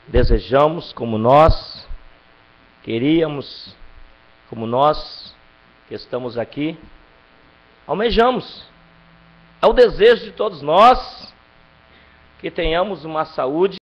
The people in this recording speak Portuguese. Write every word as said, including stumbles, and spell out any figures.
desejamos, como nós queríamos, como nós que estamos aqui, almejamos. É o desejo de todos nós que tenhamos uma saúde